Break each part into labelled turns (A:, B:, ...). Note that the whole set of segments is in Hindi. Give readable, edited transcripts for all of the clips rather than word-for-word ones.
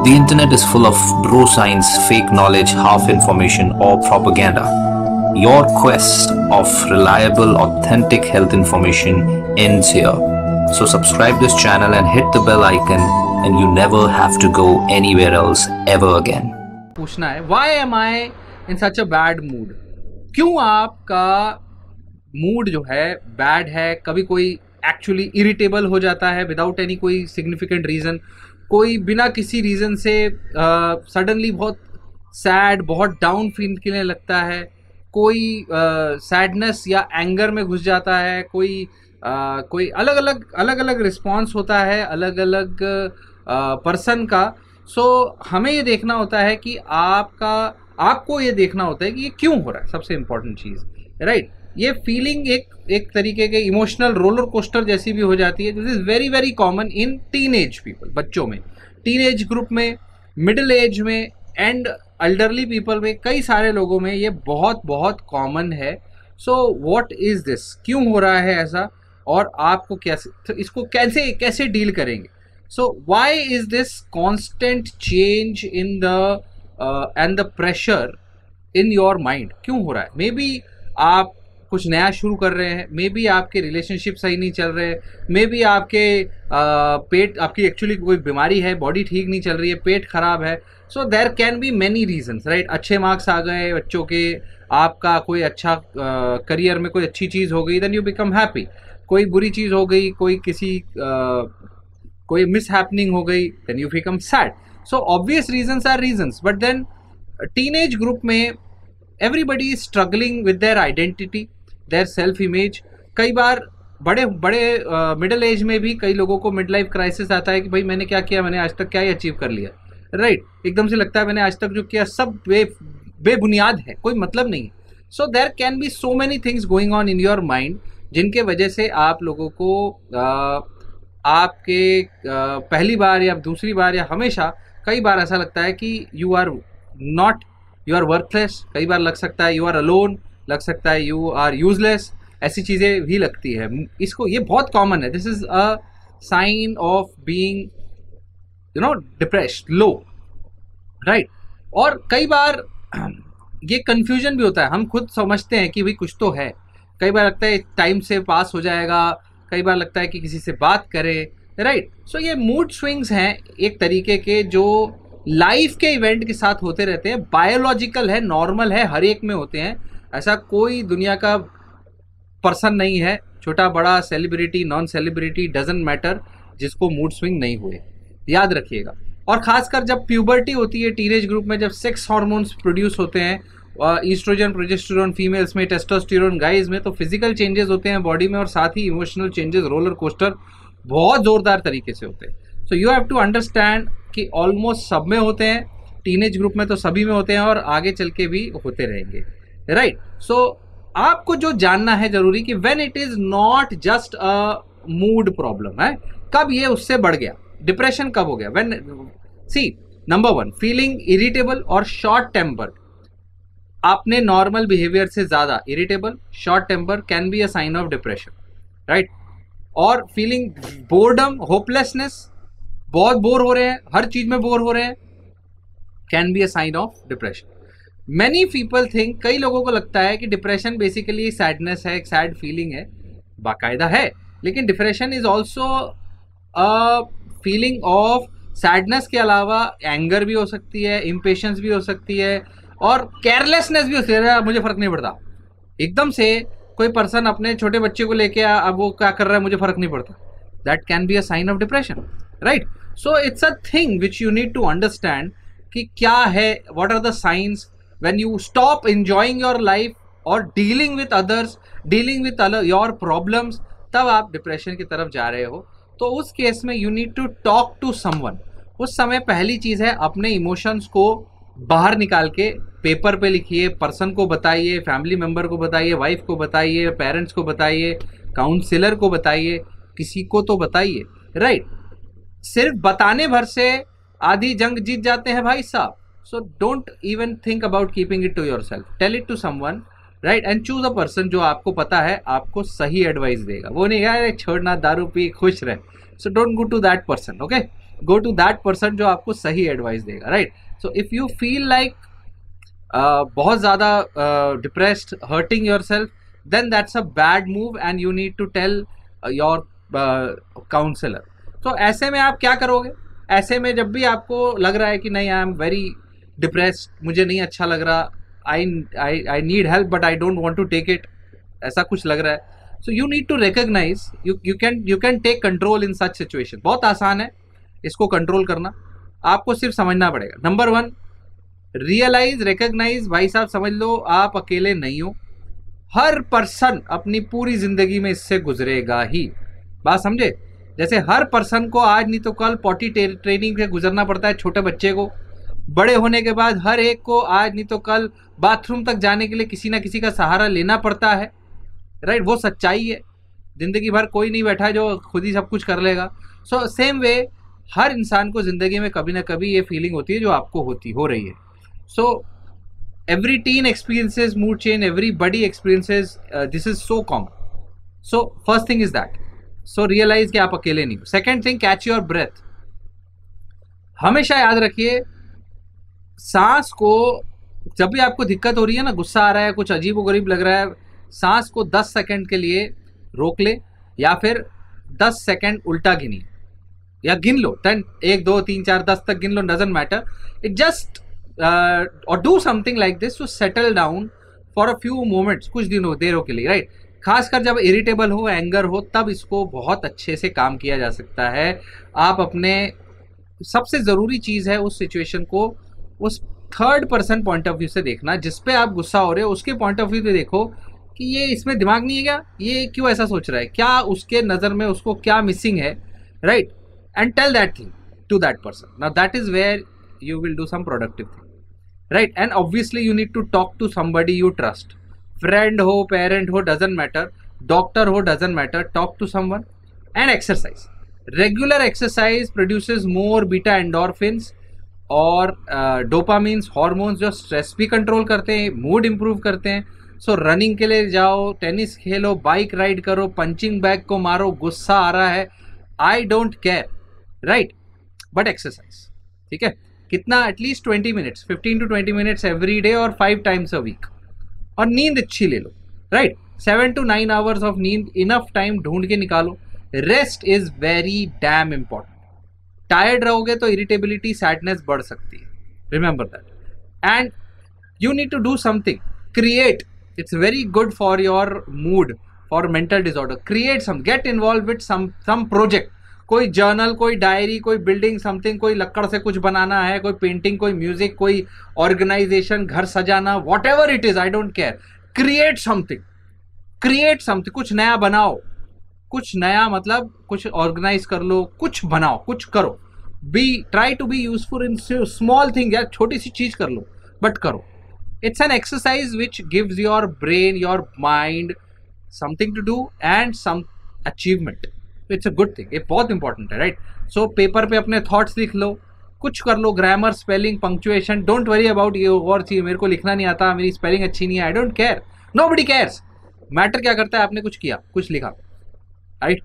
A: The internet is full of bro science, fake knowledge, half information, or propaganda. Your quest of reliable, authentic health information ends here. So subscribe this channel and hit the bell icon, and you never have to go anywhere else ever again.
B: पूछना है, why am I in such a bad mood? क्यों आपका मूड जो है बैड है? कभी कोई एक्चुअली इरिटेबल हो जाता है विदाउट एनी कोई सिग्निफिकेंट रीज़न, कोई बिना किसी रीज़न से सडनली बहुत सैड, बहुत डाउन फील करने लगता है, कोई सैडनेस या एंगर में घुस जाता है, कोई अलग अलग रिस्पॉन्स होता है अलग अलग पर्सन का. सो हमें ये देखना होता है कि आपको ये देखना होता है कि ये क्यों हो रहा है. सबसे इम्पॉर्टेंट चीज़, राइट. ये फीलिंग एक तरीके के इमोशनल रोलर कोस्टर जैसी भी हो जाती है. This is very very common in teenage people, बच्चों में, टीनेज ग्रुप में, मिडिल एज में एंड एल्डरली पीपल में, कई सारे लोगों में ये बहुत बहुत कॉमन है. So what is this? क्यों हो रहा है ऐसा, और आपको कैसे, तो इसको कैसे डील करेंगे? So why is this constant change in the end the pressure in your mind? क्यों हो रहा है? मे बी आप कुछ नया शुरू कर रहे हैं, मे बी आपके रिलेशनशिप सही नहीं चल रहे हैं, मे बी आपके पेट, आपकी एक्चुअली कोई बीमारी है, बॉडी ठीक नहीं चल रही है, पेट खराब है. So there can be many reasons, right. अच्छे मार्क्स आ गए बच्चों के, आपका कोई अच्छा करियर में कोई अच्छी चीज़ हो गई, देन यू बिकम हैप्पी. कोई बुरी चीज़ हो गई, कोई मिस हैपनिंग हो गई, then you become sad. So obvious reasons are reasons, but then teenage group में everybody is struggling with their identity, their self image. कई बार बड़े मिडिल एज में भी कई लोगों को मिड लाइफ क्राइसिस आता है कि भाई मैंने क्या किया, मैंने आज तक क्या ही अचीव कर लिया, राइट. एकदम से लगता है मैंने आज तक जो किया सब बेबुनियाद है, कोई मतलब नहीं. So there can be so many things going on in your mind, जिनके वजह से आप लोगों को आपके पहली बार या दूसरी बार या हमेशा कई बार ऐसा लगता है कि यू आर वर्थलेस. कई बार लग सकता है यू आर अलोन, लग सकता है यू आर यूजलेस. ऐसी चीज़ें भी लगती है. इसको, ये बहुत कॉमन है. This is a sign of being depressed, low, right. और कई बार ये कन्फ्यूजन भी होता है. हम खुद समझते हैं कि भाई कुछ तो है, कई बार लगता है टाइम से पास हो जाएगा, कई बार लगता है कि किसी से बात करें, राइट. सो ये मूड स्विंग्स हैं एक तरीके के, जो लाइफ के इवेंट के साथ होते रहते हैं. बायोलॉजिकल है, नॉर्मल है, हर एक में होते हैं. ऐसा कोई दुनिया का पर्सन नहीं है, छोटा बड़ा, celebrity, non celebrity, doesn't matter, जिसको मूड स्विंग नहीं हुए. याद रखिएगा. और खासकर जब प्यूबर्टी होती है टीनेज ग्रुप में, जब सेक्स हार्मोन्स प्रोड्यूस होते हैं, ईस्ट्रोजन, प्रोजेस्टेरोन फीमेल्स में, टेस्टोस्टेरोन गाइज में, तो फिजिकल चेंजेस होते हैं बॉडी में, और साथ ही इमोशनल चेंजेस, रोलर कोस्टर बहुत जोरदार तरीके से होते हैं. So you have to understand कि ऑलमोस्ट सब में होते हैं, टीनेज ग्रुप में तो सभी में होते हैं, और आगे चल के भी होते रहेंगे, राइट. सो आपको जो जानना है जरूरी कि when it is not just a mood problem है, कब ये उससे बढ़ गया, डिप्रेशन कब हो गया. When, see, number 1, feeling irritable और शॉर्ट टेम्पर. आपने नॉर्मल बिहेवियर से ज्यादा irritable, short temper can be a sign of depression, right. और फीलिंग बोर्डम, होपलेसनेस, बहुत बोर हो रहे हैं, हर चीज में बोर हो रहे हैं, can be a sign of depression. Many people think, कई लोगों को लगता है कि डिप्रेशन बेसिकली सैडनेस है, एक सैड फीलिंग है, बाकायदा है, लेकिन depression is also a feeling of sadness के अलावा एंगर भी हो सकती है, इम्पेशंस भी हो सकती है, और केयरलेसनेस भी हो सकती है. मुझे फर्क नहीं पड़ता. एकदम से कोई पर्सन अपने छोटे बच्चे को लेके अब वो क्या कर रहा है मुझे फर्क नहीं पड़ता. That can be a sign of depression, right. So it's a thing which you need to understand कि क्या है, what are the science. When you stop enjoying your life और dealing with others, dealing with your problems, तब आप डिप्रेशन की तरफ जा रहे हो. तो उस केस में you need to talk to someone. उस समय पहली चीज़ है, अपने इमोशंस को बाहर निकाल के पेपर पे लिखिए, पर्सन को बताइए, फैमिली मेम्बर को बताइए, वाइफ को बताइए, पेरेंट्स को बताइए, काउंसलर को बताइए, किसी को तो बताइए, राइट. सिर्फ बताने भर से आधी जंग जीत जाते हैं भाई साहब. So don't even think about keeping it to yourself, tell it to someone, right. And choose a person जो आपको पता है आपको सही एडवाइस देगा. वो नहीं यार छोड़ना, दारू पी, खुश रहे. So don't go to that person, okay. Go to that person जो आपको सही एडवाइस देगा, right? So if you feel like बहुत ज़्यादा depressed, hurting yourself, then that's a bad move and you need to tell your counsellor. तो ऐसे में आप क्या करोगे? ऐसे में जब भी आपको लग रहा है कि नहीं, आई एम वेरी डिप्रेस्ड, मुझे नहीं अच्छा लग रहा, I need help but I don't want to take it, ऐसा कुछ लग रहा है, so you need to recognise, you can take control in such situation. बहुत आसान है इसको कंट्रोल करना, आपको सिर्फ समझना पड़ेगा. Number 1, realise, recognise. भाई साहब समझ लो आप अकेले नहीं हो, हर पर्सन अपनी पूरी जिंदगी में इससे गुजरेगा ही. बात समझे? जैसे हर पर्सन को आज नहीं तो कल पॉटी ट्रेनिंग से गुजरना पड़ता है, छोटे बच्चे को, बड़े होने के बाद हर एक को आज नहीं तो कल बाथरूम तक जाने के लिए किसी ना किसी का सहारा लेना पड़ता है, राइट? वो सच्चाई है. जिंदगी भर कोई नहीं बैठा जो खुद ही सब कुछ कर लेगा. सो सेम वे हर इंसान को जिंदगी में कभी ना कभी ये फीलिंग होती है जो आपको हो रही है. सो every teen experiences mood change, everybody experiences this is so common. So first thing is that, so realize कि आप अकेले नहीं हो. Second thing, catch your breath. हमेशा याद रखिए, सांस को जब भी आपको दिक्कत हो रही है ना, गुस्सा आ रहा है, कुछ अजीब व गरीब लग रहा है, सांस को 10 सेकंड के लिए रोक ले, या फिर 10 सेकंड उल्टा गिनिए, या गिन लो 10, 1 2 3 4 10 तक गिन लो, doesn't matter. It just or do something like this to settle down for a few moments, कुछ देरों के लिए, राइट? खासकर जब इरिटेबल हो, एंगर हो, तब इसको बहुत अच्छे से काम किया जा सकता है. आप अपने, सबसे ज़रूरी चीज़ है उस सिचुएशन को उस third person point of view से देखना. जिस पे आप गुस्सा हो रहे हो उसके पॉइंट ऑफ व्यू से देखो कि ये इसमें दिमाग नहीं है क्या, ये क्यों ऐसा सोच रहा है, क्या उसके नज़र में उसको क्या मिसिंग है, right? And tell that thing to that person. Now that is where you will do some productive thing, right? And obviously you need to talk to somebody you trust, friend ho, parent ho, doesn't matter, doctor ho, doesn't matter, talk to someone. And exercise, regular exercise produces more beta endorphins और dopamines, hormones जो stress भी control करते हैं, mood improve करते हैं. So running के लिए जाओ, टेनिस खेलो, बाइक राइड करो, पंचिंग बैग को मारो, गुस्सा आ रहा है, I don't care, right? But exercise, ठीक है? कितना? At least 20 minutes, 15 to 20 minutes every day और 5 times अ वीक. और नींद अच्छी ले लो, राइट? 7 to 9 hours ऑफ नींद, इनफ टाइम ढूंढ के निकालो. Rest is very damn important. Tired रहोगे तो इरिटेबिलिटी, सैडनेस बढ़ सकती है, remember that. And you need to do something, create. It's very good for your mood, for mental disorder. Create some, get involve with some project. कोई जर्नल, कोई डायरी, कोई बिल्डिंग समथिंग, कोई लक्कड़ से कुछ बनाना है, कोई पेंटिंग, कोई म्यूजिक, कोई ऑर्गेनाइजेशन, घर सजाना, whatever it is, I don't care. Create something, create something. कुछ नया बनाओ, कुछ नया मतलब कुछ ऑर्गेनाइज कर लो, कुछ बनाओ, कुछ करो. Try to be useful in small thing, या छोटी सी चीज कर लो बट करो. It's an exercise which gives your brain, your mind something to do and some achievement. It's a good thing, ये बहुत इंपॉर्टेंट है, राइट? सो पेपर पे अपने थॉट्स लिख लो, कुछ कर लो, grammar, spelling, punctuation. Don't worry about ये और चीज, मेरे को लिखना नहीं आता, मेरी स्पेलिंग अच्छी नहीं है, I don't care, nobody cares. Matter क्या करता है, आपने कुछ किया, कुछ लिखा, राइट?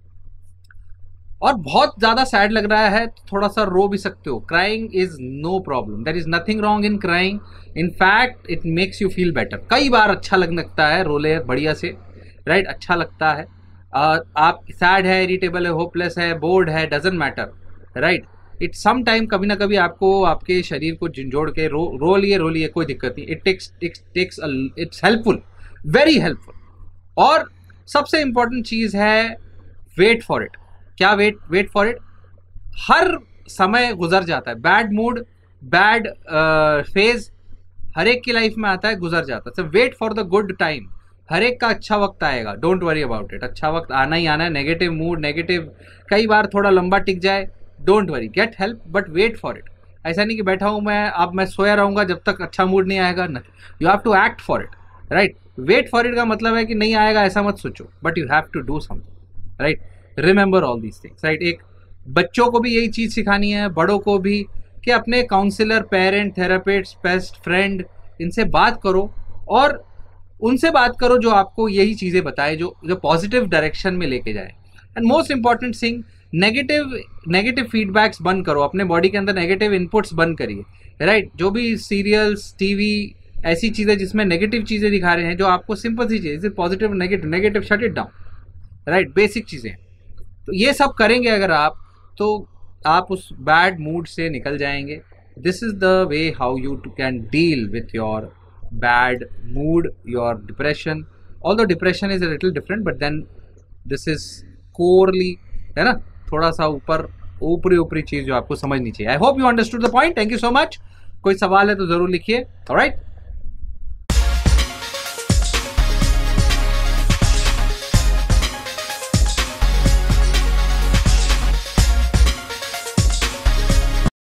B: और बहुत ज्यादा सैड लग रहा है तो थोड़ा सा रो भी सकते हो. Crying is no problem, there is nothing wrong in crying. In fact it makes you feel better. कई बार अच्छा लगने लगता है, रोले बढ़िया से, राइट? अच्छा लगता है. आप सैड है, इरिटेबल है, होपलेस है, बोर्ड है, doesn't matter, right? It some time कभी ना कभी आपको आपके शरीर को झिंझोड़ के रो लिए, कोई दिक्कत नहीं. It's helpful, very helpful. और सबसे इंपॉर्टेंट चीज है वेट फॉर इट. क्या वेट फॉर इट? हर समय गुजर जाता है. बैड मूड, बैड फेज हर एक की लाइफ में आता है, गुजर जाता है. So wait for the good time. हर एक का अच्छा वक्त आएगा, डोंट वरी अबाउट इट. अच्छा वक्त आना ही आना है. नेगेटिव मूड, नेगेटिव कई बार थोड़ा लंबा टिक जाए, don't worry, get help but wait for it. ऐसा नहीं कि बैठा हूँ मैं, अब मैं सोया रहूँगा जब तक अच्छा मूड नहीं आएगा. You have to act for it, right? Wait for it का मतलब है कि नहीं आएगा ऐसा मत सोचो, but you have to do something, right? Remember all these things, right? एक बच्चों को भी यही चीज़ सिखानी है, बड़ों को भी, कि अपने counsellor, parent, therapist, best friend, इनसे बात करो और उनसे बात करो जो आपको यही चीज़ें बताए, जो पॉजिटिव डायरेक्शन में लेके जाए. And most important thing, negative feedbacks बंद करो, अपने बॉडी के अंदर नेगेटिव इनपुट्स बंद करिए, राइट? जो भी सीरियल्स, टीवी, ऐसी चीज़ें जिसमें नेगेटिव चीज़ें दिखा रहे हैं, जो आपको सिंपैथी चाहिए, is it positive, negative, shut it down, right? Basic चीज़ें। तो ये सब करेंगे अगर आप, तो आप उस बैड मूड से निकल जाएंगे। This is the way how you can deal with your bad mood, your depression. Although depression is a little different, but then this is कोरली, है ना, थोड़ा सा ऊपरी चीज जो आपको समझनी चाहिए। I hope you understood the point. Thank you so much. कोई सवाल है तो जरूर लिखिए। ऑलराइट।